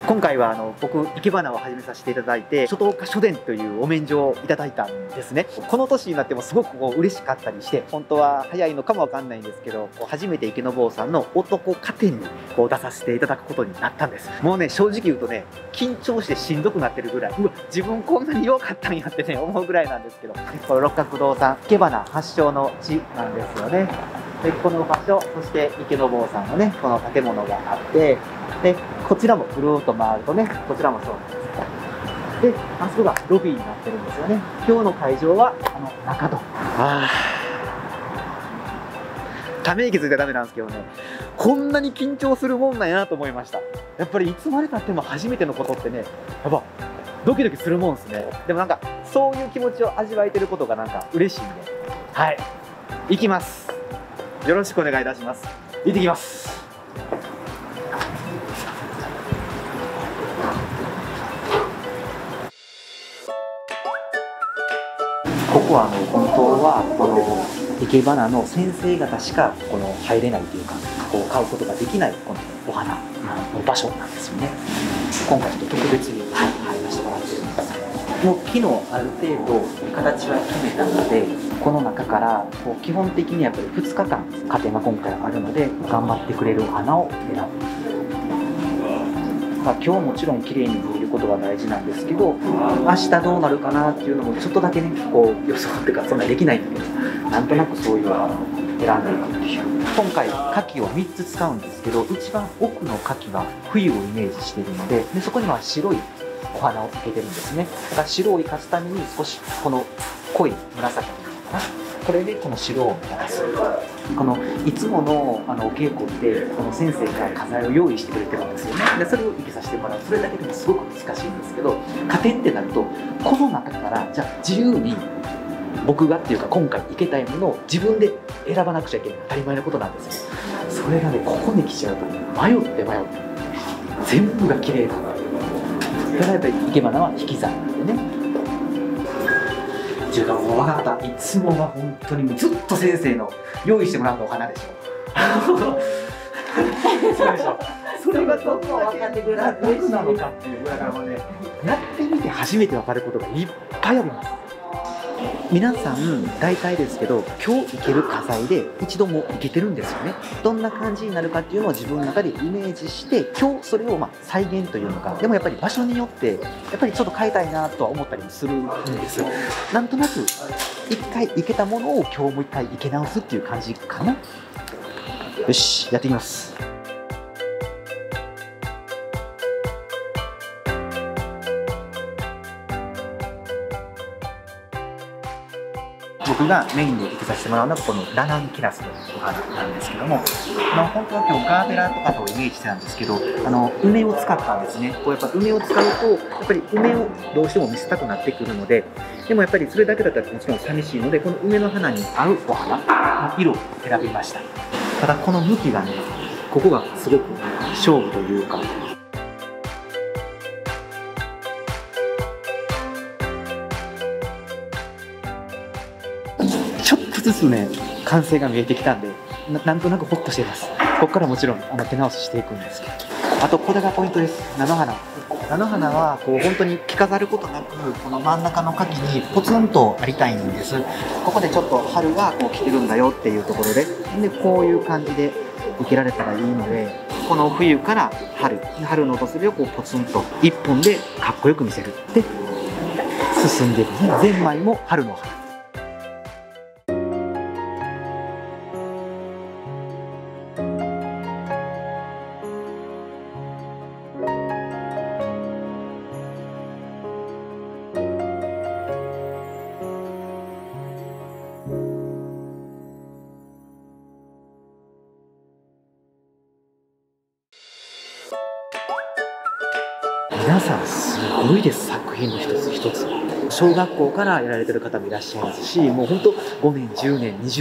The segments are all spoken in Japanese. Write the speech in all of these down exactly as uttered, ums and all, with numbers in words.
今回はあの僕生け花を始めさせていただいて初等科書伝というお免状をいただいたんですね。この年になってもすごくこう嬉しかったりして、本当は早いのかもわかんないんですけど、初めて池坊さんの男家典にこう出させていただくことになったんです。もうね、正直言うとね、緊張してしんどくなってるぐらい、うわ自分こんなに弱かったんやってね思うぐらいなんですけど、この六角堂さん生け花発祥の地なんですよね。でこの場所、そして池坊さんのねこの建物があって、でこちらもぐるーっと回るとね、こちらもそうなんです。であそこがロビーになってるんですよね。今日の会場はあの中戸。あーため息ついたらダメなんですけどね、こんなに緊張するもんなんやなと思いました。やっぱりいつまでたっても初めてのことってね、やっぱドキドキするもんですね。でもなんかそういう気持ちを味わえてることがなんか嬉しいんで、はい行きます。よろしくお願いいたします。行ってきます。ここはあの本当はこの生け花の先生方しかこの入れないというか、こう買うことができないこのお花の場所なんですよね。今回ちょっと特別に入らせてもらってるんです。もう昨日ある程度形は決めたので、この中からこう基本的にやっぱりふつかかん家庭が今回あるので、頑張ってくれるお花を選ぶ。まあ、今日もちろん綺麗に見ることが大事なんですけど、明日どうなるかなっていうのもちょっとだけねこう予想っていうかそんなできないんだけど、なんとなくそういうのを選んでいくっていう。今回花器をみっつ使うんですけど、一番奥の花器は冬をイメージしているので、でそこには白いお花を生けてるんですね。だから白を生かすために少しこの濃い紫っていうのかな、これでこの白を生かす。このいつものあのお稽古ってこの先生が飾りを用意してくれてるんですよね。でそれを生けさせてもらう。それだけでもすごく難しいんですけど、家典ってなるとこの中からじゃあ自由に僕がっていうか今回生けたいものを自分で選ばなくちゃいけない、当たり前のことなんですよ。それがねここに来ちゃうとね、迷って迷って全部が綺麗なんだ。だからやっぱり生け花は引き算なんでね。っていうかもう分かった、いつもは本当にずっと先生の用意してもらうのお花でしょ。そうでしょ。それがちょっと分かってくれたら僕なのかっていう。だからもうね、やってみて初めて分かることがいっぱいあります。皆さん大体ですけど今日生ける花材で一度も生けてるんですよね。どんな感じになるかっていうのを自分の中でイメージして、今日それをまあ再現というのか、でもやっぱり場所によってやっぱりちょっと変えたいなとは思ったりもするんです。なんとなく一回生けたものを今日もう一回生け直すっていう感じかな。よし、やっていきます。僕がメインで生けさせてもらうのはこのラナンキラスのお花なんですけども、あの本当は今日ガーベラとかとイメージしてたんですけど、あの梅を使ったんですね。こうやっぱ梅を使うとやっぱり梅をどうしても見せたくなってくるので、でもやっぱりそれだけだったらもちろん寂しいので、この梅の花に合うお花の色を選びました。ただこの向きがね、ここがすごく勝負というか。ちょっとずつね完成が見えてきたんで な, なんとなくホッとしています。ここからもちろんあの手直ししていくんですけど、あとこれがポイントです。菜の花。菜の花はこう本当に着飾ることなくこの真ん中の花器にポツンとありたいんです。ここでちょっと春がこう来てるんだよっていうところで、でこういう感じで受けられたらいいので、この冬から春春の訪れをこうポツンと一本でかっこよく見せるで進んでいくね。ゼンマイも春の花。皆さんすごいです。作品の一つ一つ小学校からやられてる方もいらっしゃいますし、もうほんとごねんじゅうねんにじゅうねん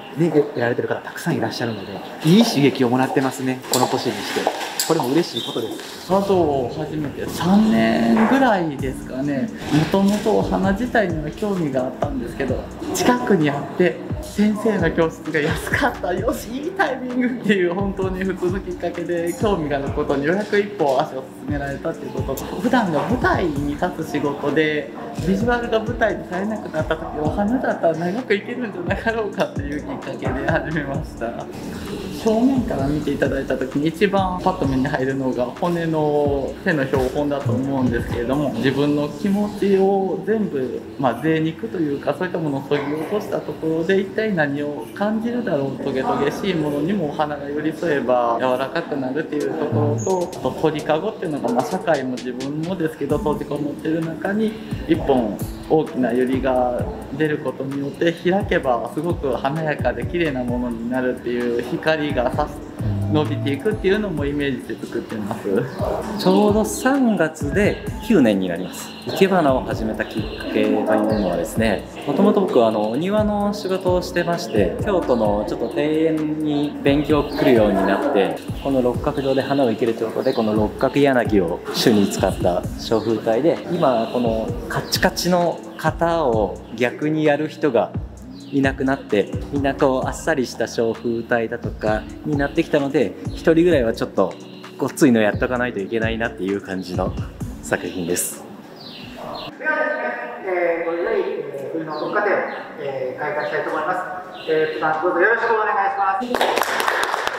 ね、やられてる方たくさんいらっしゃるので、いい刺激をもらってますね、この年にして。これも嬉しいことです。 茶道を始めてさんねんぐらいですかね。もともとお花自体には興味があったんですけど、近くにあって先生の教室が安かった、よしいいタイミングっていう本当に普通のきっかけで興味があることにようやく一歩足を進められたっていうことと、普段が舞台に立つ仕事でビジュアルが舞台にされなくなった時、お花だったら長くいけるんじゃなかろうかっていうきっかけで始めました。正面から見ていただいた時に一番パッと目に入るのが骨の手の標本だと思うんですけれども、自分の気持ちを全部、まあ、贅肉というかそういったものを削ぎ落としたところで一体何を感じるだろう、トゲトゲしいものにもお花が寄り添えば柔らかくなるっていうところと、あと鳥かごっていうのが、まあ、社会も自分もですけど閉じこもってる中に一本大きな百合が出ることによって開けばすごく華やかで綺麗なものになるっていう光がさす伸びていくっていうのもイメージして作ってます。 ちょうどさんがつできゅうねんになります。生け花を始めたきっかけというのはですね、もともと僕はあのお庭の仕事をしてまして、京都のちょっと庭園に勉強来るようになって、この六角堂で花を生けるということで、この六角柳を主に使った書風体で、今このカチカチの型を逆にやる人がいなくなって、みんなこうあっさりした小風体だとかになってきたので、ひとりぐらいはちょっとごっついのやっとかないといけないなっていう感じの作品です。 ではですね、えー、これより、えー、冬の文化展を、えー、開催したいと思います。えー、どうぞよろしくお願いします。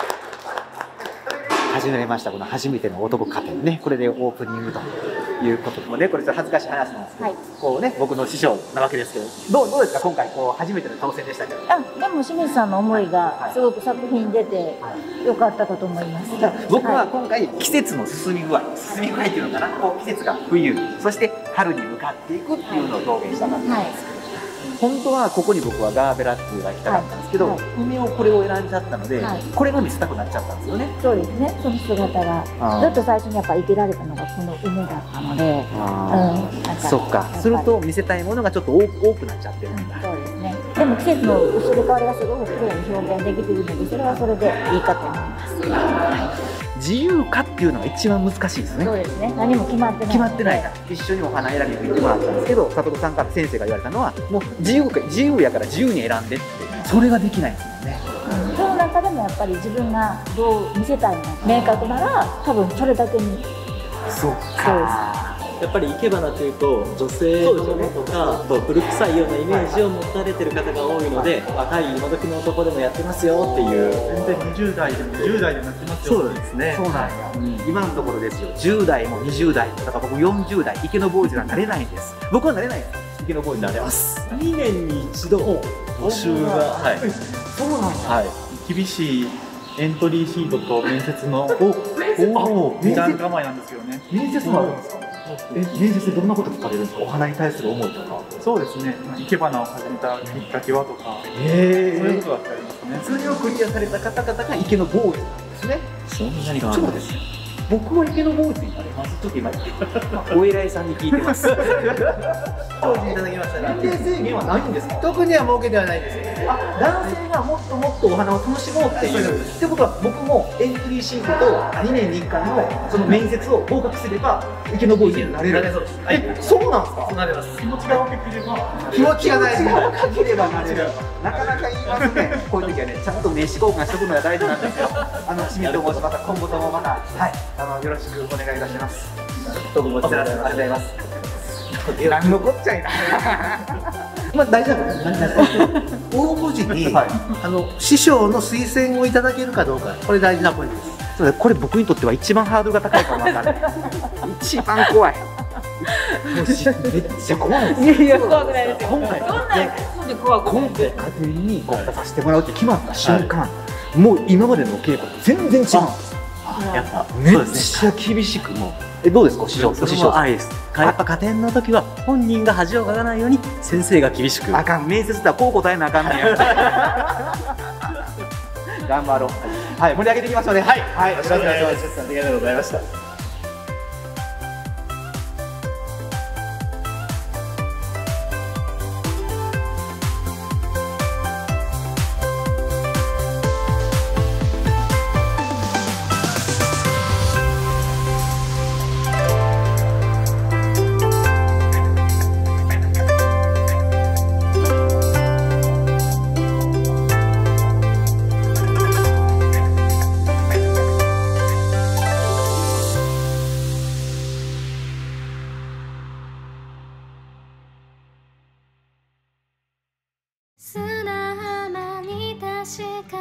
始めましたこの初めての男家庭ね、これでオープニングということで、もね、これちょっと恥ずかしい話なんですけど、はい、こうね、僕の師匠なわけですけど、どうどうですか今回こう初めての当選でしたけど。 あ、でも清水さんの思いがすごく作品出て良かったかと思います。はい、 僕は今回季節の進み具合、進み具合っていうのかな、こう季節が冬、そして春に向かっていくっていうのを表現したかったんですけど。はい、本当はここに僕はガーベラっていうのが来たかったんですけど、はいはい、梅をこれを選んじゃったので、はい、これが見せたくなっちゃったんですよね。そうですね、その姿がずっと最初にやっぱ生けられたのがこの梅だったので、うん、なんかそっか、すると見せたいものがちょっと多くなっちゃってるんだ。そうですね。でも季節の移り変わりがすごく綺麗に表現できているので、それはそれでいいかと思います。はい、自由化っていうのが一番難しいですね。そうですね。何も決まってない。決まってないから。一緒にお花選びに行ってもらったんですけど、里子さんから先生が言われたのは、もう自由か自由やから自由に選んでって、それができないんですよね。うん、その中でもやっぱり自分がどう見せたいのか明確なら、多分それだけに。そうか。 やっぱり生け花というと女性のものとかと古臭いようなイメージを持たれてる方が多いので、若い今時の男でもやってますよっていう。 全然にじゅう代でもじゅう代でもやってますよ。そうですね。そうなんや、 うん、今のところですよ、じゅう代もにじゅう代も、だから僕よんじゅう代池のボーイズがなれないんです。僕はなれないです。池のボーイズになれます。 にねんに一度募集が、はい、 そうなんだ。 はい、厳しいエントリーシートと面接のおお二段構えなんですけどね。 面接もあるんですか。え、面接でどんなこと聞かれるんですか。お花に対する思いとか。 そうですね、生け花を始めたきっかけはとか、えー、そういうことだってありますね。 それをクリアされた方々が池のボーイズなんですね。 そんなにか。 そうですよ。僕は池のボーイズになれます。ちょっと今お偉いさんに聞いてます。当時いただきました。年齢制限はないんですか。特には設けてはないです。あ、男性がもっともっとお花を楽しもうっていう。ってことは僕もエントリーシートとにねんにいっかいのその面接を合格すれば池のボーイズになれる。え、そうなんですか。なれます。気持ちが大きければ。気持ちが大事。大きければなれる。なかなか言いますね。こういう時はね、ちゃんと名刺交換しておくのが大事なんですよ。あの清水と申します。今後ともまたはい。あのよろしくお願いいたします。どうもお疲れ様でございます。何のこっちゃいな。まあ大丈夫。応募時に、はい、あの師匠の推薦をいただけるかどうか、これ大事なポイントです。そうだ、これ僕にとっては一番ハードルが高いかもわからない。一番怖い。めっちゃ怖いです。いやいや怖くないですよ。今回今回家庭にご出させてもらうって決まった瞬間、はい、もう今までの稽古と全然違うんです。やっぱめっちゃ厳しくもえどうですか師匠。師匠愛です。 やっぱ加点の時は本人が恥をかかないように先生が厳しく。 あかん、面接だこう答えなあかんねん。頑張ろう。はい、盛り上げていきましょうね。はいはい、お疲れ様です。ありがとうございました。 砂浜に確か